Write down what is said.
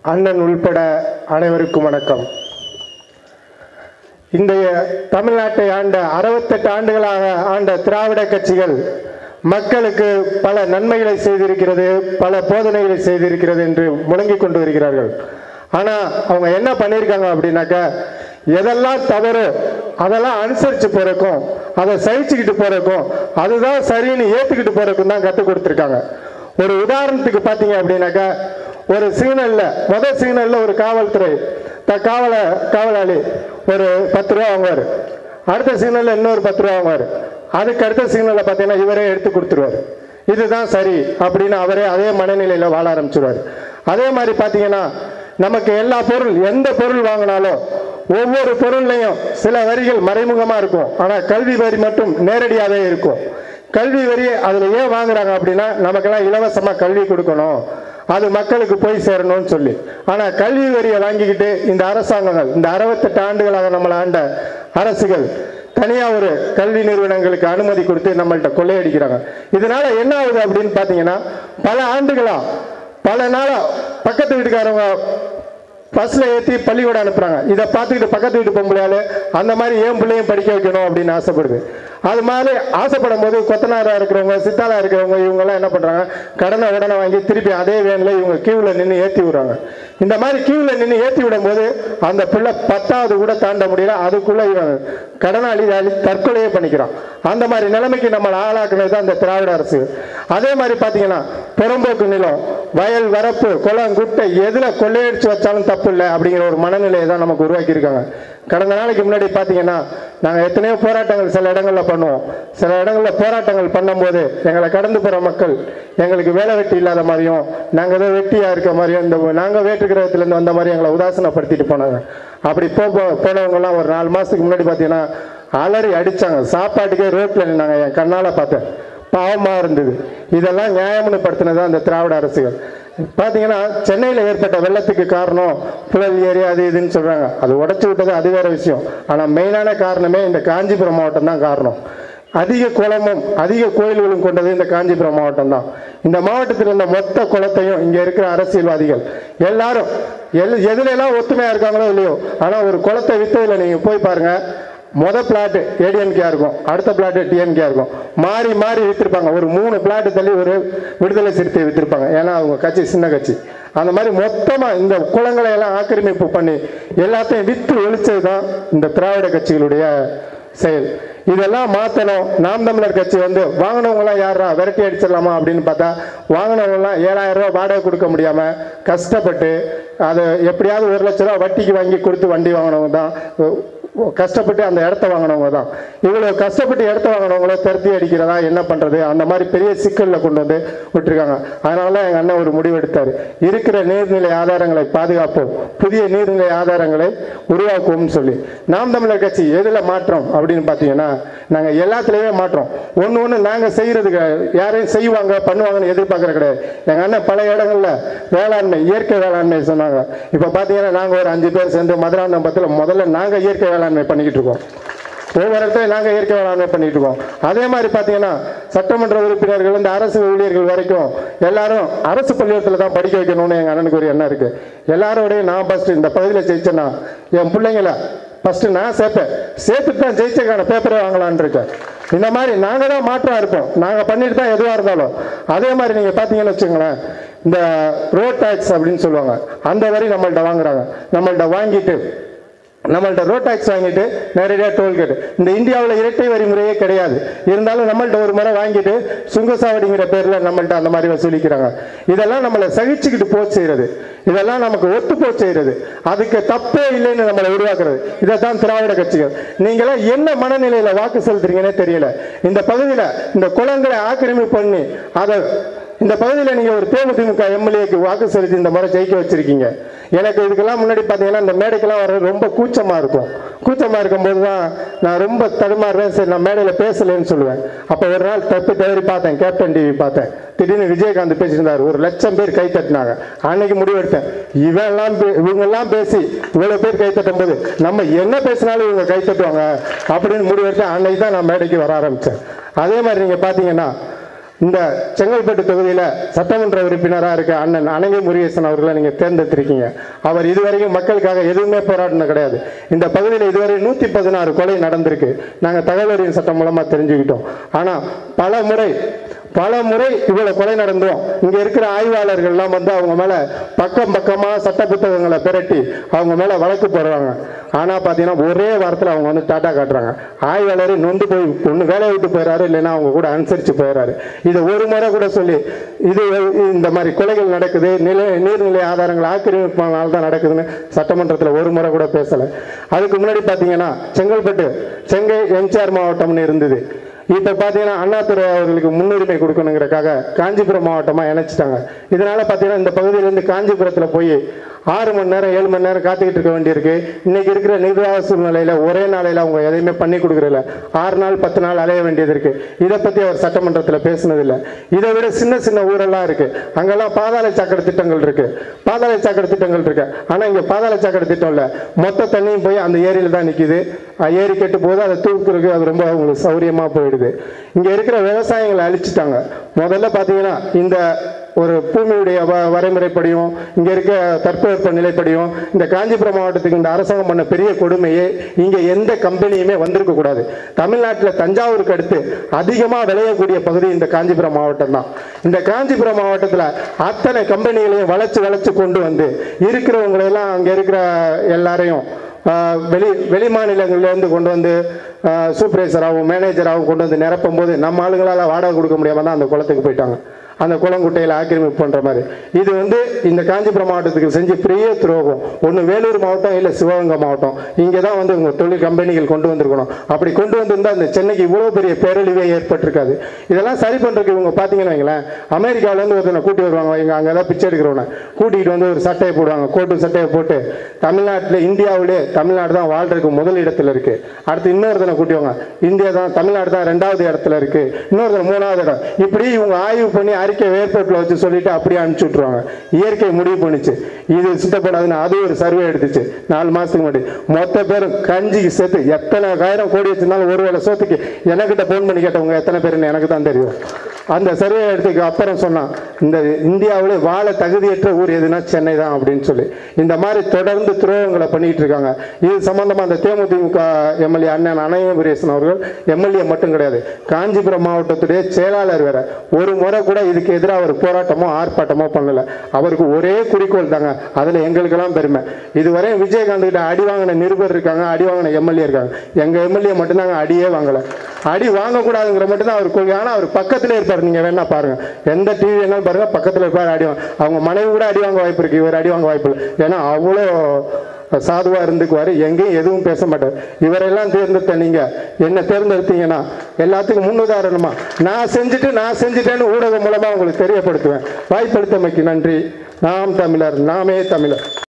அண்ணன் உள்பட அனைவருக்கும் வணக்கம். இன்றைய தமிழ்நாட்டை ஆண்ட 68 ஆண்டுகளாக ஆண்ட திராவிட கட்சிகள் மக்களுக்கு பல நன்மைகளை செய்திருக்கிறது, பல போதனைகளை செய்திருக்கிறது என்று முழங்கிக் கொண்டு வருகிறார்கள். ஆனால் அவங்க என்ன பண்ணியிருக்காங்க அப்படின்னாக்கா, எதெல்லாம் தவறு அதெல்லாம் அனுசரித்து போகிறக்கும், அதை சகிச்சுக்கிட்டு போகிறக்கும், அதுதான் சரின்னு ஏற்றுக்கிட்டு போகிறக்கும் தான் கற்றுக் கொடுத்துருக்காங்க. ஒரு உதாரணத்துக்கு பார்த்தீங்க அப்படின்னாக்கா, ஒரு சிக்னலில் முதல் சிக்னலில் ஒரு காவல்துறை காவலாளி ஒரு 10 ரூபா வாங்குவார். அடுத்த சிக்னலில் இன்னொரு 10 ரூபா வாங்குவார். அதுக்கு அடுத்த சிக்னலில் பார்த்தீங்கன்னா இவரே எடுத்து கொடுத்துருவார். இதுதான் சரி அப்படின்னு அவரே அதே மனநிலையில் வாழ ஆரம்பிச்சுடுவார். அதே மாதிரி பார்த்தீங்கன்னா நமக்கு எல்லா பொருள் எந்த பொருள் வாங்கினாலும் ஒவ்வொரு பொருள்லையும் சில வரிகள் மறைமுகமாக இருக்கும், ஆனால் கல்வி வரி மட்டும் நேரடியாகவே இருக்கும். கல்வி வரி அதில் ஏன் வாங்குறாங்க அப்படின்னா, நமக்கெல்லாம் இலவசமாக கல்வி கொடுக்கணும், அது மக்களுக்கு போய் சேரணும்னு சொல்லி. ஆனால் கல்வி வரியை வாங்கிக்கிட்டு இந்த அரசாங்கங்கள், இந்த 68 ஆண்டுகளாக நம்மளை ஆண்ட அரசுகள் தனியாக ஒரு கல்வி நிறுவனங்களுக்கு அனுமதி கொடுத்து நம்மள்கிட்ட கொள்ளையடிக்கிறாங்க. இதனால என்ன ஆகுது அப்படின்னு பார்த்தீங்கன்னா, பல ஆண்டுகளா பல நாளா பக்கத்து வீட்டுக்காரவங்க பஸ்ஸில் ஏற்றி பள்ளிக்கூடம் அனுப்புகிறாங்க. இதை பார்த்துக்கிட்டு பக்கத்து வீட்டு பொம்பளையால் அந்த மாதிரி ஏன் பிள்ளையும் படிக்க வைக்கணும் அப்படின்னு ஆசைப்படுது. அது மாதிரி ஆசைப்படும் போது கொத்தனாராக இருக்கிறவங்க, சித்தாளாக இருக்கிறவங்க, இவங்கெல்லாம் என்ன பண்ணுறாங்க, கடனை உடனே வாங்கி திருப்பி அதே வேனில் இவங்க கியூவில் நின்று ஏற்றி விடுறாங்க. இந்த மாதிரி கியூவில் நின்று ஏற்றி விடும்போது அந்த பிள்ளை 10வது கூட தாண்ட முடியல, அதுக்குள்ளே இவன் கடனாளி தற்கொலையே பண்ணிக்கிறான். அந்த மாதிரி நிலைமைக்கு நம்மளை ஆளாக்குனது தான் இந்த திராவிட அரசு. அதே மாதிரி பார்த்தீங்கன்னா புறம்போக்கு நிலம், வயல் வரப்பு, குளம் குட்டை எதில் கொள்ளையடிச்சு வச்சாலும் தப்பு இல்லை அப்படிங்கிற ஒரு மனநிலையை தான் நமக்கு உருவாக்கியிருக்காங்க. கடந்த நாளைக்கு முன்னாடி பார்த்தீங்கன்னா நாங்கள் எத்தனையோ போராட்டங்கள் சில இடங்களில் பண்ணுவோம். சில இடங்களில் போராட்டங்கள் பண்ணும்போது எங்களை கடந்து போகிற மக்கள் எங்களுக்கு வேலை வெட்டி இல்லாத மாதிரியும், நாங்கள் ஏதோ வெட்டியாக இருக்க மாதிரியும், இந்த நாங்கள் வேற்று கிரகத்திலேருந்து வந்த மாதிரி எங்களை உதாசனப்படுத்திட்டு போனாங்க. அப்படி போனவங்கலாம் ஒரு 4 மாதத்துக்கு முன்னாடி பார்த்தீங்கன்னா அலறி அடித்தாங்க. சாப்பாட்டுக்கே ரோட்டில் நின்னாங்க. என் கண்ணால் பார்த்தேன், பாவமாக இருந்தது. இதெல்லாம் நியாயம்னு படுத்தினதான் அந்த திராவிட அரசுகள். பார்த்தீங்கன்னா சென்னையில் ஏற்பட்ட வெள்ளத்துக்கு காரணம் புழல் ஏரி அது இதுன்னு சொல்கிறாங்க. அது உடச்சி விட்டது அது வேறு விஷயம். ஆனால் மெயினான காரணமே இந்த காஞ்சிபுரம் மாவட்டம் தான் காரணம். அதிக குளமும் அதிக கோயில்களும் கொண்டது இந்த காஞ்சிபுரம் மாவட்டம் தான். இந்த மாவட்டத்தில் இருந்த மொத்த குளத்தையும் இங்கே இருக்கிற அரசியல்வாதிகள் எல்லாரும் எதுலாம் ஒத்துமையாக இருக்காங்களோ இல்லையோ, ஆனால் ஒரு குளத்தை விற்றதில் நீங்கள் போய் பாருங்கள், மொதல் பிளாட்டு ஏடிஎம்கே இருக்கும், அடுத்த பிளாட்டு டிஎம்கே இருக்கும், மாறி மாறி விற்றுருப்பாங்க. ஒரு 3 பிளாட்டு தள்ளி ஒரு விடுதலை சிறுத்தையை விற்றுருப்பாங்க. ஏன்னா அவங்க கட்சி சின்ன கட்சி. அந்த மாதிரி மொத்தமாக இந்த குளங்களை எல்லாம் ஆக்கிரமிப்பு பண்ணி எல்லாத்தையும் விற்று ஒழிச்சது தான் இந்த திராவிட கட்சிகளுடைய செயல். இதெல்லாம் மாற்றணும். நாம் தமிழர் கட்சி வாங்கினவங்களாம் யாரா விரட்டி அடிச்சிடலாமா அப்படின்னு பார்த்தா, வாங்கினவங்களாம் 7000 ரூபா வாடகை கொடுக்க முடியாமல் கஷ்டப்பட்டு அதை எப்படியாவது 1 லட்ச ரூபா வட்டிக்கு வாங்கி கொடுத்து வண்டி வாங்கினவங்க தான், கஷ்டப்பட்டு அந்த இடத்த வாங்கினவங்க தான். இவ்வளோ கஷ்டப்பட்டு இடத்த வாங்கினவங்கள திருத்தி அடிக்கிறதா என்ன பண்ணுறது, அந்த மாதிரி பெரிய சிக்கலில் கொண்டு வந்து விட்டுருக்காங்க. அதனால தான் எங்கள் அண்ணன் ஒரு முடிவு எடுத்தார். இருக்கிற நீர்நிலை ஆதாரங்களை பாதுகாப்போம், புதிய நீர்நிலை ஆதாரங்களை உருவாக்குவோம்னு சொல்லி. நாம் தமிழர் கட்சி எதில் மாற்றோம் அப்படின்னு பார்த்தீங்கன்னா, நாங்கள் எல்லாத்துலேயுமே மாற்றோம். ஒன்று நாங்கள் செய்கிறதுக்கு யாரையும் செய்வாங்க பண்ணுவாங்கன்னு எதிர்பார்க்குற கிடையாது. எங்கள் அண்ணன் பல இடங்களில் வேளாண்மை, இயற்கை வேளாண்மை சொன்னாங்க. இப்போ பார்த்தீங்கன்னா நாங்கள் ஒரு 5 பேர் சேர்ந்து மதுராந்தகத்தில் முதல்ல நாங்கள் இயற்கை வேளாண்மை பண்ணிக்கிட்டு இருக்கோம். ஒவ்வொரு இடத்துலையும் நாங்கள் இயற்கை வேளாண்மை பண்ணிட்டு இருக்கோம். அதே மாதிரி பார்த்தீங்கன்னா சட்டமன்ற உறுப்பினர்கள் இந்த அரசு ஊழியர்கள் வரைக்கும் எல்லாரும் அரசு பள்ளிக்கூடத்தில் தான் படிக்க வைக்கணும்னு எங்கள் அண்ணனுக்கு ஒரு எண்ணம் இருக்குது. எல்லாரோடையும் நான் ஃபஸ்ட்டு இந்த பகுதியில் ஜெயிச்சேன்னா என் பிள்ளைங்களை ஃபஸ்ட்டு நான் சேர்த்துட்டு தான் ஜெயிச்சக்கான பேப்பரை வாங்கலான்னு இருக்கேன். இந்த மாதிரி நாங்கள் தான் மாற்றம் இருப்போம். நாங்கள் பண்ணிட்டு தான் எதுவாக இருந்தாலும். அதே மாதிரி நீங்கள் பார்த்தீங்கன்னு வச்சுங்களேன், இந்த ரோட் டேக்ஸ் அப்படின்னு சொல்லுவாங்க, அந்த வரி நம்மள்கிட்ட வாங்குறாங்க. நம்மள்கிட்ட வாங்கிட்டு நம்மள்கிட்ட ரோட் டேக்ஸ் வாங்கிட்டு நேரடியாக டோல்கேட். இந்த இந்தியாவில் இரட்டை வரி முறையே கிடையாது. இருந்தாலும் நம்மள்கிட்ட ஒரு முறை வாங்கிட்டு சுங்கசாவடிங்கிற பேரில் நம்மள்கிட்ட அந்த மாதிரி வசூலிக்கிறாங்க. இதெல்லாம் நம்மளை சகிச்சுக்கிட்டு போச்சு செய்கிறது, இதெல்லாம் நமக்கு ஒத்து போச்சு செய்கிறது, அதுக்கு தப்பே இல்லைன்னு நம்மளை உருவாக்குறது. இதை தான் திராவிட கட்சிகள். நீங்களாம் என்ன மனநிலையில் வாக்கு செலுத்துறீங்கன்னே தெரியல. இந்த பகுதியில் இந்த குளங்களை ஆக்கிரமிப்பு பண்ணி அதை இந்த பகுதியில் நீங்கள் ஒரு தேமுதிக எம்எல்ஏக்கு வாக்கு செலுத்தி இந்த முறை ஜெயிக்க வச்சிருக்கீங்க. எனக்கு இதுக்கெல்லாம் முன்னாடி பார்த்தீங்கன்னா இந்த மேடைக்கெல்லாம் வர ரொம்ப கூச்சமாக இருக்கும். கூச்சமாக இருக்கும்போது தான் நான் ரொம்ப தடுமாறுறேன். சரி நான் மேடையில் பேசலைன்னு சொல்லுவேன். அப்போ ஒரு நாள் தவறி பார்த்தேன், கேப்டன் டிவி பார்த்தேன். திடீர்னு விஜயகாந்த் பேசியிருந்தார். 1 லட்சம் பேர் கை தட்டினாங்க. அன்னைக்கு முடிவெடுத்தேன், இவங்கெல்லாம் பேசி இவ்வளோ பேர் கை தட்டும் போது நம்ம என்ன பேசினாலும் இவங்க கை தட்டுவாங்க அப்படின்னு முடிவெடுத்தேன். அன்னைக்கு தான் நான் மேடைக்கு வர ஆரம்பித்தேன். அதே மாதிரி நீங்கள் பார்த்தீங்கன்னா இந்த செங்கல்பட்டு தொகுதியில் சட்டமன்ற உறுப்பினராக இருக்க அண்ணன் அனகை முருகேசன் அவர்களை நீங்கள் தேர்ந்தெடுத்திருக்கீங்க. அவர் இதுவரைக்கும் மக்களுக்காக எதுவுமே போராடின கிடையாது. இந்த பகுதியில் இதுவரை 116 கொலை நடந்திருக்கு. நாங்கள் தகவல் அறியும் சட்டம் மூலமாக தெரிஞ்சுக்கிட்டோம். ஆனால் பல முறை இவ்வளவு கொலை நடந்தோம். இங்க இருக்கிற ஆய்வாளர்கள்லாம் வந்து அவங்க மேல பக்கமா சட்ட புத்தகங்களை பிரட்டி அவங்க மேல வழக்கு போடுறாங்க. ஆனா பாத்தீங்கன்னா ஒரே வாரத்தில் அவங்க வந்து டாட்டா காட்டுறாங்க. ஆய்வாளரை நொந்து போய் ஒன்று வேலையை விட்டு போயிடறாரு, இல்லைன்னா அவங்க கூட அனுசரித்து போயிடறாரு. இதை ஒரு முறை கூட சொல்லி இந்த மாதிரி கொலைகள் நடக்குது, நீர்நிலை ஆதாரங்கள் ஆக்கிரமிப்பால் தான் நடக்குதுன்னு சட்டமன்றத்தில் ஒரு முறை கூட பேசலை. அதுக்கு முன்னாடி பார்த்தீங்கன்னா செங்கை எம்ஜிஆர் மாவட்டம்னு இருந்தது. இப்போ பார்த்தீங்கன்னா அண்ணாதுரை அவர்களுக்கு முன்னுரிமை கொடுக்கணுங்கிறக்காக காஞ்சிபுரம் மாவட்டமாக இணைச்சிட்டாங்க. இதனால பார்த்தீங்கன்னா இந்த பகுதியிலேருந்து காஞ்சிபுரத்தில் போய் 6 மணி நேரம் 7 மணி நேரம் காத்துக்கிட்டு இருக்க வேண்டியிருக்கு. இன்னைக்கு இருக்கிற நிர்வாக சூழ்நிலையில் ஒரே நாளையில் அவங்க எதையுமே பண்ணி கொடுக்குறதில்ல. 6 நாள் 10 நாள் அலைய வேண்டியது இருக்கு. இதை பற்றி அவர் சட்டமன்றத்தில் பேசினதில்லை. இதை விட சின்ன ஊரெல்லாம் இருக்கு. அங்கெல்லாம் பாதாள சாக்கடை திட்டங்கள் இருக்கு. ஆனால் இங்கே பாதாள சாக்கடை திட்டம் இல்லை. மொத்த தண்ணியும் போய் அந்த ஏரியில் தான் நிற்கிது. ஏரி கெட்டு போது அதை தூக்குறதுக்கு அது ரொம்ப அவங்களுக்கு சௌரியமாக போயிடுது. இங்கே இருக்கிற விவசாயங்களை அழிச்சிட்டாங்க. முதல்ல பார்த்தீங்கன்னா இந்த ஒரு பூமியுடைய வரைமுறைப்படியும் இங்கே இருக்க தட்பவெப்ப நிலைப்படியும் இந்த காஞ்சிபுரம் மாவட்டத்துக்கு இந்த அரசாங்கம் பண்ண பெரிய கொடுமையே இங்கே எந்த கம்பெனியுமே வந்திருக்க கூடாது. தமிழ்நாட்டில் தஞ்சாவூருக்கு அடுத்து அதிகமாக விளையக்கூடிய பகுதி இந்த காஞ்சிபுரம் மாவட்டம் தான். இந்த காஞ்சிபுரம் மாவட்டத்தில் அத்தனை கம்பெனிகளையும் வளைச்சு கொண்டு வந்து இருக்கிறவங்களெல்லாம் அங்கே இருக்கிற எல்லாரையும் வெளி மாநிலங்கள்லேருந்து கொண்டு வந்து சூப்பர்வைசராகவும் மேனேஜராகவும் கொண்டு வந்து நிரப்பும் போது நம்ம ஆளுங்களால் வாடகை கொடுக்க முடியாமல் தான் அந்த குளத்துக்கு போயிட்டாங்க. அந்த குளங்குட்டையில் ஆக்கிரமிப்பு பண்ணுற மாதிரி இது வந்து இந்த காஞ்சிபுரம் மாவட்டத்துக்கு செஞ்சு பெரிய துரோகம். ஒன்று வேலூர் மாவட்டம், இல்லை சிவகங்கை மாவட்டம். இங்கே தான் வந்து இவங்க தொழில் கம்பெனிகள் கொண்டு வந்திருக்கணும். அப்படி கொண்டு வந்திருந்தால் இந்த சென்னைக்கு இவ்வளோ பெரிய பேரழிவே ஏற்பட்டிருக்காது. இதெல்லாம் சரி பண்ணுறதுக்கு இவங்க பார்த்தீங்கன்னா வைங்களேன், அமெரிக்காவிலேருந்து ஒருத்தனை கூட்டி வருவாங்க. இங்கே அங்கே தான் பிச்சை எடுக்கிறவனை கூட்டிகிட்டு வந்து ஒரு சட்டையை போடுவாங்க. கோட்டு சட்டையை போட்டு தமிழ்நாட்டில் இந்தியாவிலே தமிழ்நாடு தான் வாழ்றதுக்கு முதல் இடத்துல இருக்குது. அடுத்து இன்னொருத்தனை கூட்டிவாங்க. தமிழ்நாடு தான் 2வது இடத்துல இருக்குது. இன்னொருத்தனை 3வது இடம். இப்படி இவங்க ஆய்வு பண்ணி அறிக்கை ஏர்போர்ட்டில் வச்சு சொல்லிட்டு அப்படியே அனுப்பிச்சு விட்ருவாங்க. இயற்கை முடிவு பண்ணிச்சு இது சுத்தப்படாதுன்னு. அது ஒரு சர்வே எடுத்துச்சு 4 மாதத்துக்கு முன்னாடி. மொத்த பேரும் கஞ்சிக்கு சேர்த்து எத்தனை 1000 கோடி வச்சிருந்தாலும் ஒருவேளை சோத்துக்கு எனக்கிட்ட ஃபோன் பண்ணி கேட்டவங்க எத்தனை பேருன்னு எனக்கு தான் தெரியும். அந்த சர்வே எடுத்துக்கு அப்புறம் சொன்னான், இந்த இந்தியாவிலே வாழ தகுதியற்ற ஊர் எதுனா சென்னை தான் அப்படின்னு சொல்லி. இந்த மாதிரி தொடர்ந்து துரோகங்களை பண்ணிட்டு இருக்காங்க. இது சம்பந்தமாக அந்த தேமுதிக எம்எல்ஏ அண்ணன் அனகை முருகேசன் அவர்கள் எம்எல்ஏ மட்டும் கிடையாது, காஞ்சிபுரம் மாவட்டத்துடைய செயலாளர் வேற. ஒரு முறை கூட இதுக்கு எதிராக ஒரு போராட்டமோ ஆர்ப்பாட்டமோ பண்ணல. அவருக்கு ஒரே குறிக்கோள் தாங்க. அதில் எங்களுக்கெல்லாம் பெருமை. இதுவரை விஜயகாந்த் கிட்ட அடி வாங்கின நிருபர் இருக்காங்க, அடி வாங்கின எம்எல்ஏ இருக்காங்க. எங்கள் எம்எல்ஏ மட்டும்தாங்க அடியே வாங்கலை. அடி வாங்கக்கூடாதுங்கிற மட்டும்தான் அவர் கொள்கை. ஆனால் அவர் பக்கத்திலே இருப்பார். நீங்க வேணா பாருங்க, எந்த டிவி வேணாலும் பாருங்க, பக்கத்தில் இருப்பார். அவங்க மனைவி கூட அடி வாங்க வாய்ப்பு இருக்கு. இவர் அடி வாங்க வாய்ப்பு இல்லை. ஏன்னா அவ்வளோ சாதுவா இருந்துக்குவாரு. எங்கேயும் எதுவும் பேச மாட்டார். இவரெல்லாம் தேர்ந்தெடுத்த நீங்க என்ன தேர்ந்தெடுத்தீங்கன்னா எல்லாத்துக்கும் முன்னுதாரணமா நான் செஞ்சுட்டேன்னு ஊடகம் மூலமா உங்களுக்கு தெரியப்படுத்துவேன். வாய்ப்பளித்தமைக்கு நன்றி. நாம் தமிழர், நாமே தமிழர்.